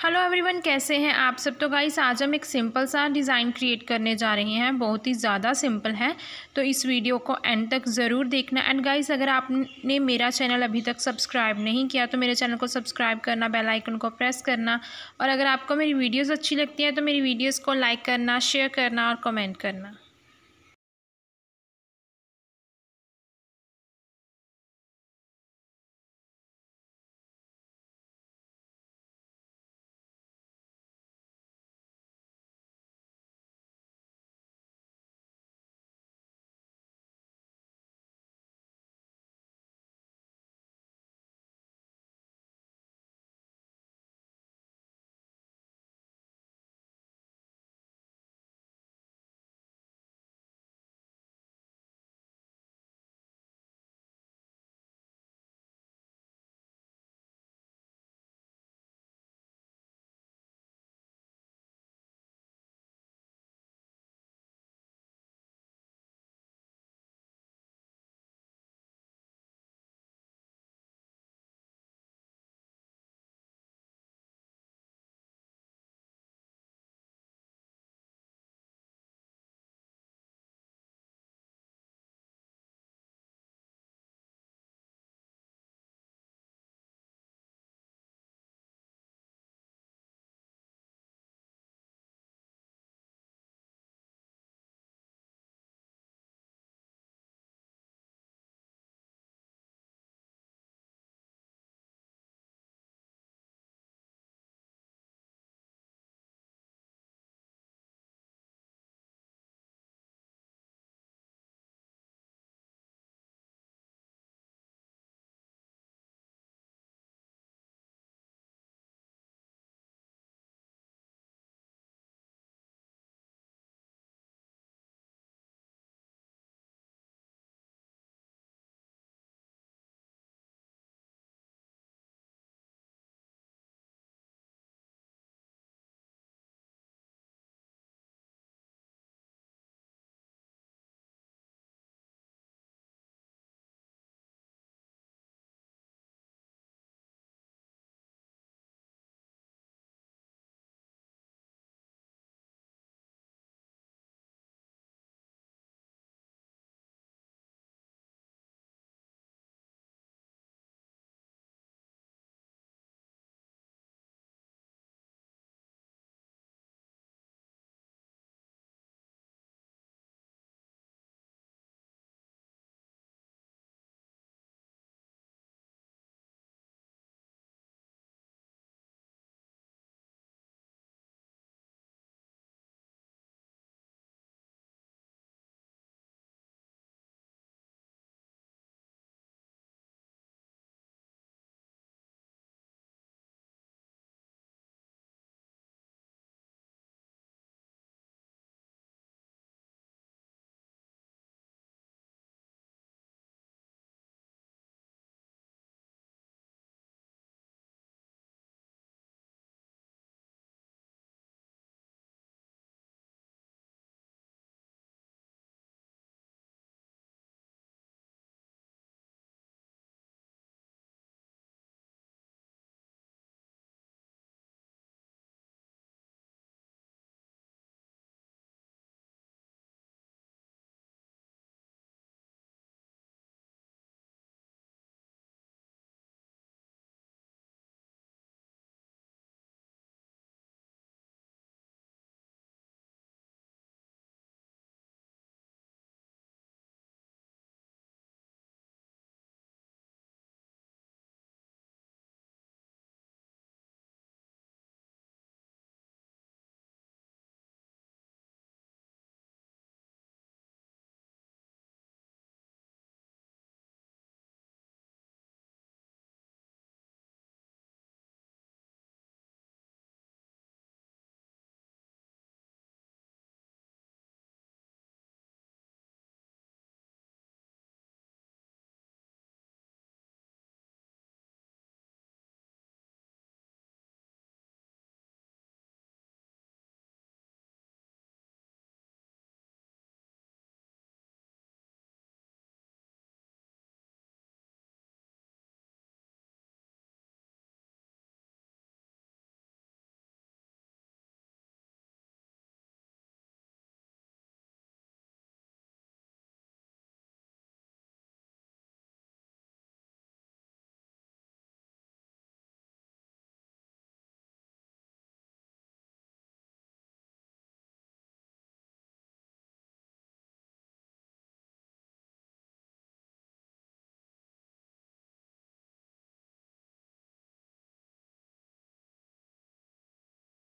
Hello everyone, कैसे हैं आप सब। तो गाइस आज हम एक सिंपल सा डिज़ाइन क्रिएट करने जा रहे हैं, बहुत ही ज़्यादा सिंपल है। तो इस वीडियो को एंड तक ज़रूर देखना। एंड गाइस अगर आपने मेरा चैनल अभी तक सब्सक्राइब नहीं किया तो मेरे चैनल को सब्सक्राइब करना, बेल आइकन को प्रेस करना। और अगर आपको मेरी वीडियोज़ अच्छी लगती हैं तो मेरी वीडियोज़ को लाइक करना, शेयर करना और कमेंट करना।